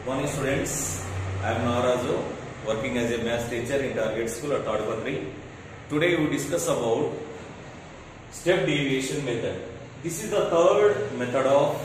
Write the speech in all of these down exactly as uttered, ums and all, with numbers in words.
Morning students, I am Narazu, working as a maths teacher in Target School at Tadpatri. Today we discuss about step deviation method. This is the third method of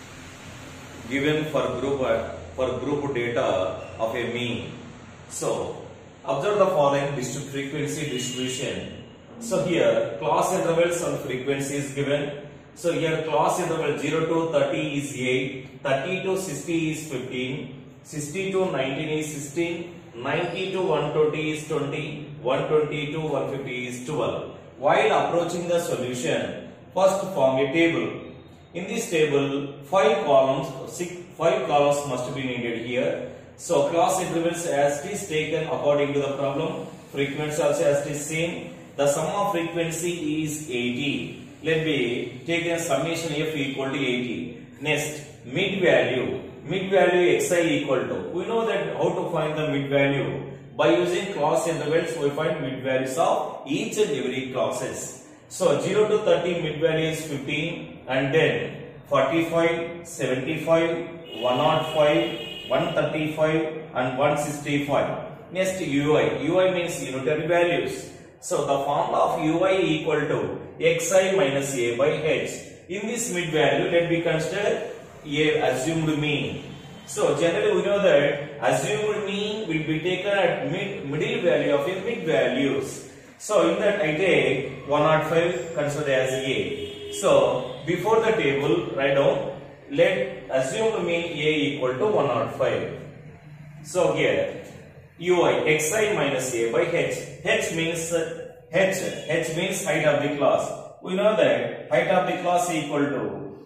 given for group for group data of a mean. So observe the following distrib frequency distribution. So here class intervals and frequency is given. So here class interval zero to thirty is eight, thirty to sixty is fifteen, sixty to nineteen is sixteen, ninety to one twenty is twenty, one twenty to one fifty is twelve. While approaching the solution, first form a table. In this table, five columns, six, five columns must be needed here. So class intervals as it is taken according to the problem, frequency also as it is seen. The sum of frequency is eighty. Let me take a summation f equal to eighty. Next, mid value. Mid value xi equal to. We know that how to find the mid value. By using class intervals, we find mid values of each and every classes. So zero to thirty mid value is fifteen, and then forty-five, seventy-five, one oh five, one thirty-five and one sixty-five. Next, ui. ui means unitary values. So the formula of ui equal to xi minus a by h. In this mid value, let me consider a assumed mean. So generally we know that assumed mean will be taken at mid middle value of a mid values. So in that I take one oh five considered as a. So before the table write down, let assumed mean a equal to one oh five. So here ui xi minus a by h. H means uh, h. H means height of the class. We know that height of the class equal to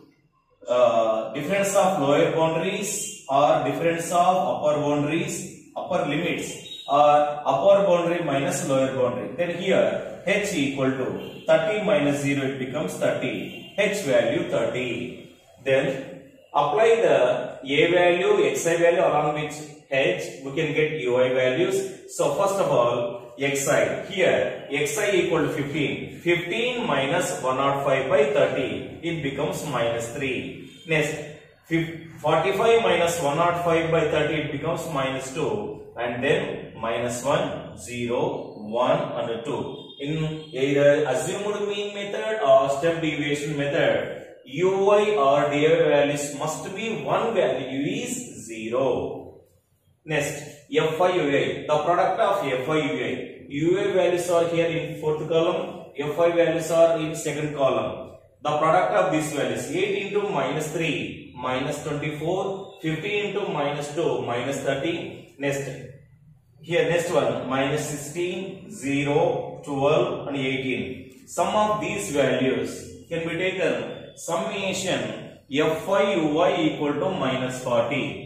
uh, difference of lower boundaries or difference of upper boundaries, upper limits, or upper boundary minus lower boundary. Then here h equal to thirty minus zero, it becomes thirty. H value thirty. Then apply the a value, xi value along with h, we can get ui values. So first of all, xi, here xi equal to fifteen. fifteen minus one oh five by thirty, it becomes minus three. Next, forty-five minus one oh five by thirty, it becomes minus two, and then minus one, zero, one and two. In either assumed mean method or step deviation method, ui or di values must be one value is zero. Next, fi ui, the product of fi ui. ui values are here in fourth column, fi values are in second column. The product of these values, eight into minus three, minus twenty-four, fifteen into minus two, minus thirty. Next, here next one, minus sixteen, zero, twelve and eighteen. Sum of these values can be taken summation fi ui equal to minus forty.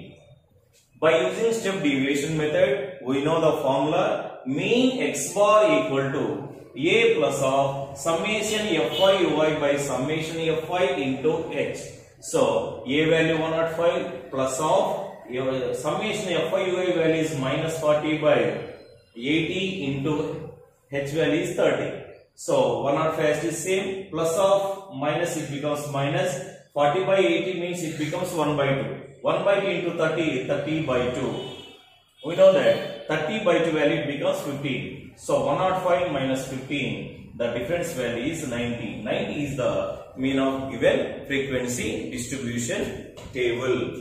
By using step deviation method, we know the formula mean x bar equal to a plus of summation fi ui by summation fi into h. So a value one oh five plus of uh, summation fi ui value is minus forty by eighty into h value is thirty. So one oh five is same, plus of minus it becomes minus, forty by eighty means it becomes one by two. one by two into thirty, thirty by two. We know that thirty by two value becomes fifteen. So one oh five minus fifteen, the difference value is ninety. ninety is the mean of given frequency distribution table.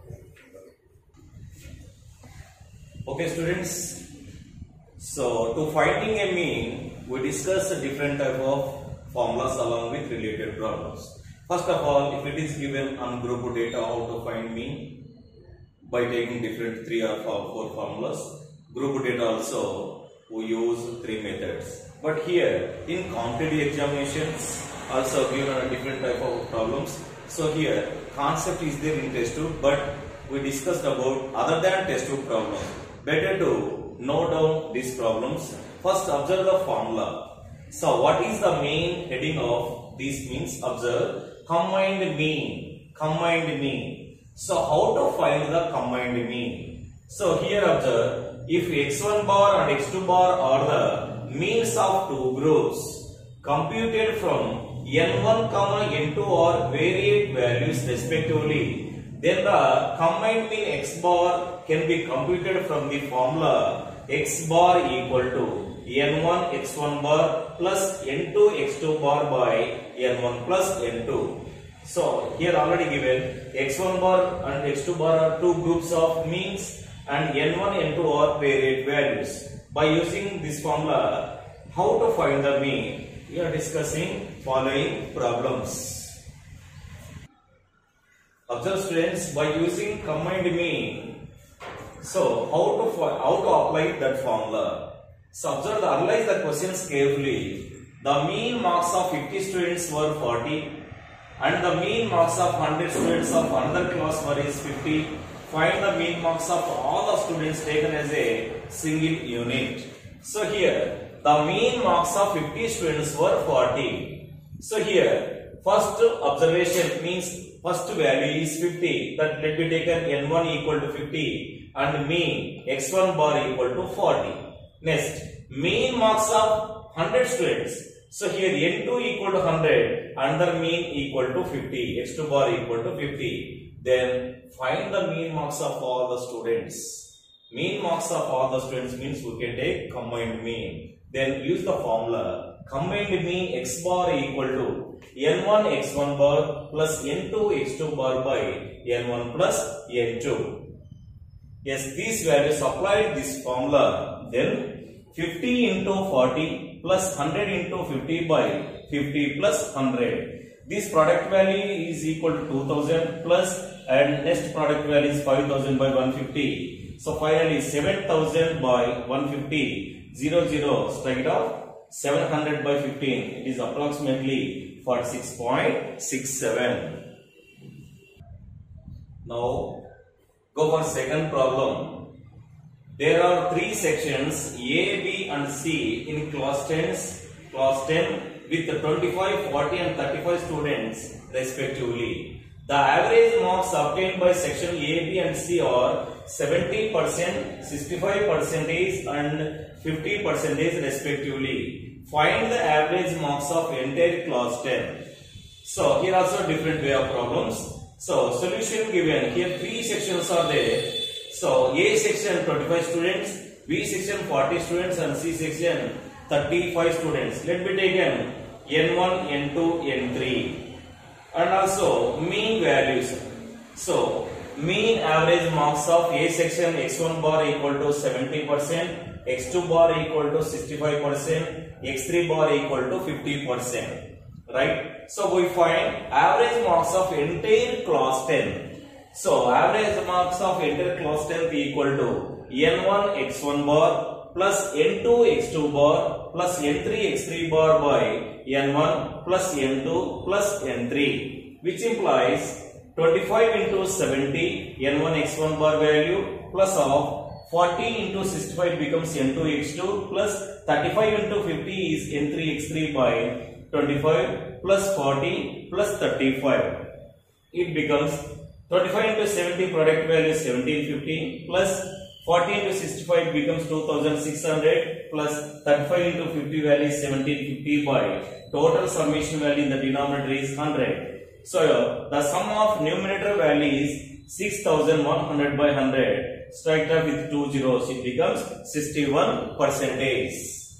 Okay students, so to finding a mean, we discuss a different type of formulas along with related problems. First of all, if it is given on group data, how to find mean? By taking different three or four formulas. Group data also, we use three methods. But here, in competitive examinations, also given a different type of problems. So here, concept is there in test two, but we discussed about other than test two problems. Better to note down these problems. First, observe the formula. So what is the main heading of these means? Observe combined mean, combined mean. So how to find the combined mean? So here observe, if x one bar and x two bar are the means of two groups computed from n one comma n two are varied values respectively, then the combined mean x bar can be computed from the formula x bar equal to n one x one bar plus n two x two bar by n one plus n two. So here already given x one bar and x two bar are two groups of means and n one n two are pair rate values. By using this formula, how to find the mean? We are discussing following problems. Observe students, by using combined mean, so how to how to apply that formula? So observe the analyze the questions carefully. The mean marks of fifty students were forty and the mean marks of one hundred students of another class were is fifty. Find the mean marks of all the students taken as a single unit. So here the mean marks of fifty students were forty. So here first observation means first value is fifty, that let be taken n one equal to fifty and mean x one bar equal to forty. Next, mean marks of one hundred students. So here n two equal to one hundred and the mean equal to fifty, x two bar equal to fifty. Then find the mean marks of all the students. Mean marks of all the students means we can take combined mean. Then use the formula combined mean x bar equal to n one x one bar plus n two x two bar by n one plus n two. Yes, these values applied this formula, then fifty into forty plus one hundred into fifty by fifty plus one hundred. This product value is equal to two thousand plus and next product value is five thousand by one hundred fifty. So finally seven thousand by one hundred fifty, zero zero, strike it off. seven hundred by fifteen, it is approximately forty-six point six seven. Now go for second problem. There are three sections A, B and C in class ten, class ten with twenty-five, forty and thirty-five students respectively. The average marks obtained by section A, B and C are seventy percent, sixty-five percent and fifty percent respectively. Find the average marks of entire class ten. So here also different way of problems. So solution given here, three sections are there. So A section twenty-five students, B section forty students and C section thirty-five students. Let be taken n one, n two, n three and also mean values. So mean average marks of A section x one bar equal to seventy percent, x two bar equal to sixty-five percent, x three bar equal to fifty percent. Right? So we find average marks of entire class ten. So average marks of entire class ten equal to n one x one bar plus n two x two bar plus n three x three bar by n one plus n two plus n three, which implies twenty-five into seventy, n one x one bar value plus of forty into sixty-five becomes n two x two plus thirty-five into fifty is n three x three by twenty-five plus forty plus thirty-five. It becomes twenty-five into seventy product value seventeen fifty plus forty into sixty-five becomes two thousand six hundred plus thirty-five into fifty value is seventeen fifty by total summation value in the denominator is one hundred. So the sum of numerator value is six thousand one hundred by one hundred. Strike that with two zeros, it becomes sixty-one percentage.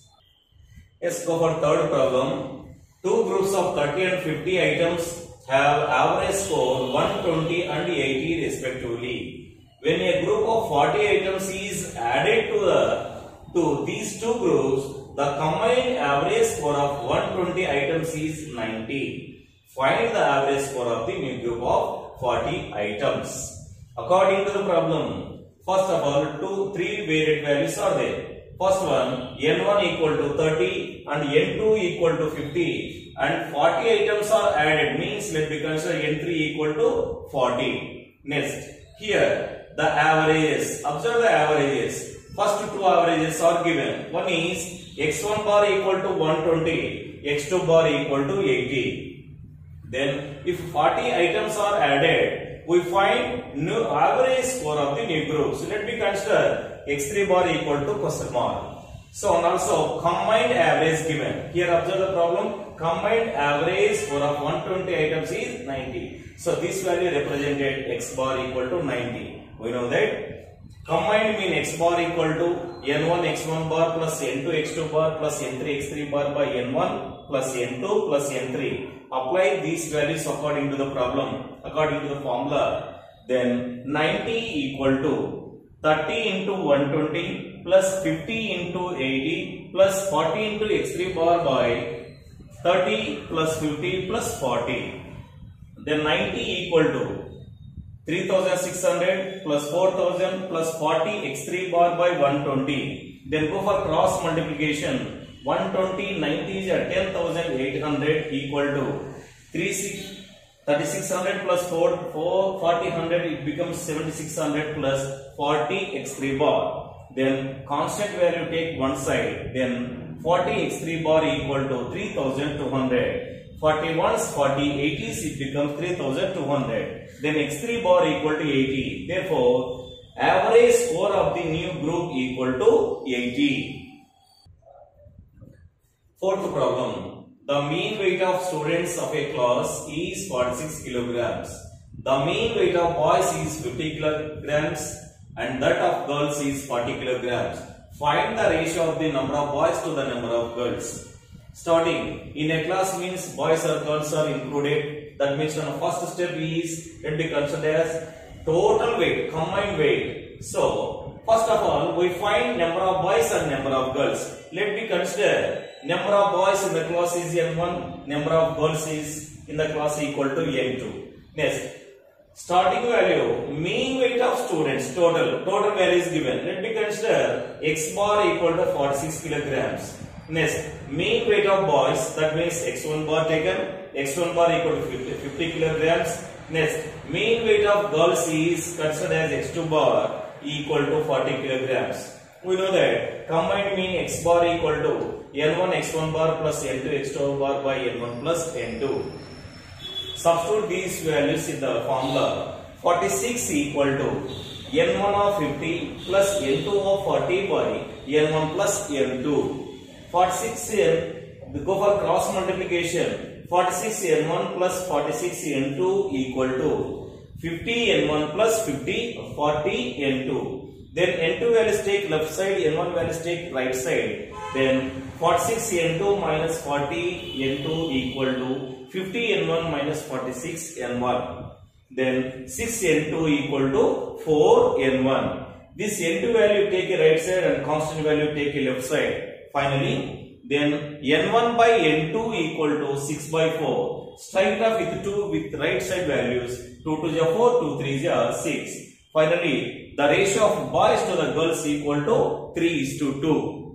Let's go for third problem. Two groups of thirty and fifty items have average score one twenty and eighty respectively. When a group of forty items is added to the to these two groups, the combined average score of one twenty items is ninety. Find the average score of the new group of forty items. According to the problem, first of all, two, three varied values are there. First one, n one equal to thirty and n two equal to fifty and forty items are added, means let me consider n three equal to forty. Next, here the averages, observe the averages. First two averages are given. One is x one bar equal to one twenty, x two bar equal to eighty. Then if forty items are added, we find new average score of the new group. So let me consider x three bar equal to question mark. So and also combined average given. Here observe the problem. combined average score of one hundred twenty items is ninety. So this value represented x bar equal to ninety. We know that combined mean x bar equal to n one x one bar plus n two x two bar plus n three x three bar by n one plus n two plus n three. Apply these values according to the problem, according to the formula. Then ninety equal to thirty into one hundred twenty plus fifty into eighty plus forty into x three bar by thirty plus fifty plus forty. Then ninety equal to three thousand six hundred plus four thousand plus forty x three bar by one hundred twenty. Then go for cross multiplication. one hundred twenty, ninety is at ten thousand eight hundred equal to thirty-six hundred plus four, four, forty hundred, it becomes seventy-six hundred plus forty x three bar. Then constant value take one side. Then forty x three bar equal to three thousand two hundred. forty ones, forty, eighties, it becomes three thousand two hundred. Then x three bar equal to eighty. Therefore, average score of the new group equal to eighty. Fourth problem. The mean weight of students of a class is forty-six kilograms. The mean weight of boys is fifty kilograms and that of girls is forty kilograms. Find the ratio of the number of boys to the number of girls. Starting in a class means boys or girls are included. That means the first step is let be considered as total weight, combined weight. So first of all, we find number of boys and number of girls. Let me consider number of boys in the class is n one, number of girls is in the class equal to n two. Next, starting value, mean weight of students, total, total value is given. Let me consider x bar equal to forty-six kilograms. Next, mean weight of boys, that means x one bar taken, x one bar equal to fifty, fifty kilograms. Next, mean weight of girls is considered as x two bar equal to forty kilograms. We know that combined mean x bar equal to n one x one bar plus n two x two bar by n one plus n two. Substitute these values in the formula. forty-six equal to n one of fifty plus n two of forty by n one plus n two. forty-six, we go for cross multiplication. forty-six n one plus forty-six n two equal to fifty n one plus fifty, forty n two. Then n two values take left side, n one values take right side. Then forty-six n two minus forty n two equal to fifty n one minus forty-six n one. Then six n two equal to four n one. This n two value take a right side and constant value take a left side. Finally, then n one by n two equal to six by four. Strike it off with two with right side values. two to the four, two threes are six. Finally, the ratio of boys to the girls equal to three is to two.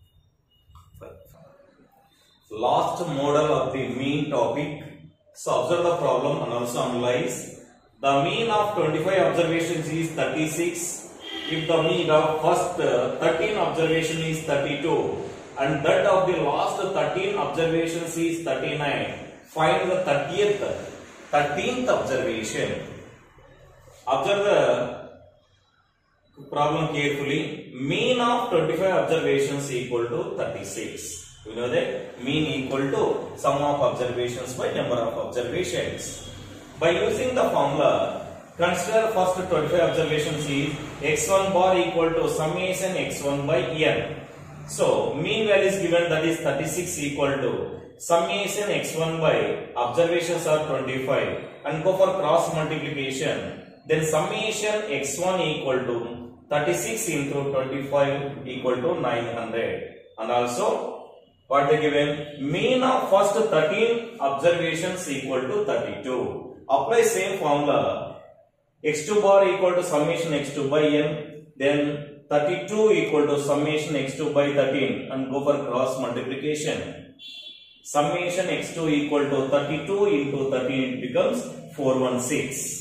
Last model of the mean topic. So observe the problem and also analyze. The mean of twenty-five observations is thirty-six. If the mean of first thirteen observation is thirty-two and that of the last thirteen observations is thirty-nine, find the thirtieth, thirteenth observation. Observe the problem carefully. Mean of twenty-five observations equal to thirty-six. You know that mean equal to sum of observations by number of observations. By using the formula, consider first twenty-five observations is x one bar equal to summation x one by n. So mean value is given, that is thirty-six equal to summation x one by observations are twenty-five and go for cross multiplication. Then summation x one equal to thirty-six into twenty-five equal to nine hundred. And also what they given, mean of first thirteen observations equal to thirty-two. Apply same formula. x two bar equal to summation x two by n. Then thirty-two equal to summation x two by thirteen and go for cross multiplication. Summation x two equal to thirty-two into thirteen, it becomes four hundred sixteen.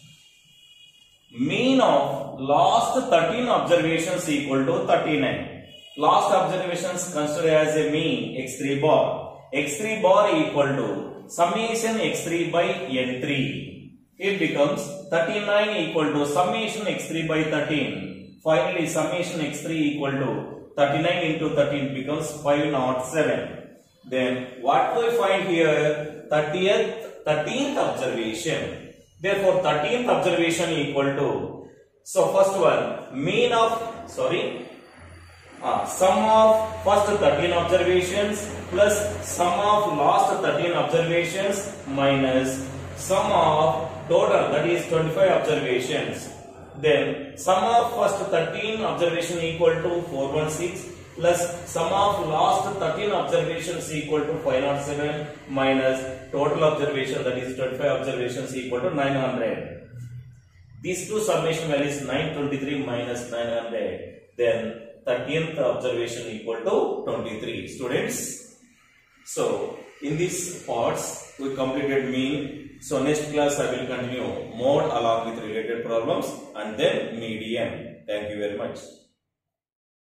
Mean of last thirteen observations equal to thirty-nine. Last observations considered as a mean x three bar. x three bar equal to summation x three by n three. It becomes thirty-nine equal to summation x three by thirteen. Finally, summation x three equal to thirty-nine into thirteen becomes five hundred seven. Then what we find here? thirtieth, thirteenth observation. Therefore, thirteenth observation equal to, so first one, mean of, sorry, uh, sum of first thirteen observations plus sum of last thirteen observations minus sum of total, that is twenty-five observations. Then sum of first thirteen observation equal to four hundred sixteen plus sum of last thirteen observations equal to five hundred seven minus total observation, that is twenty-five observations equal to nine hundred. These two summation values nine hundred twenty-three minus nine hundred. Then thirteenth observation equal to twenty-three. Students, so in these parts we completed mean. So next class I will continue mode along with related problems and then median. Thank you very much.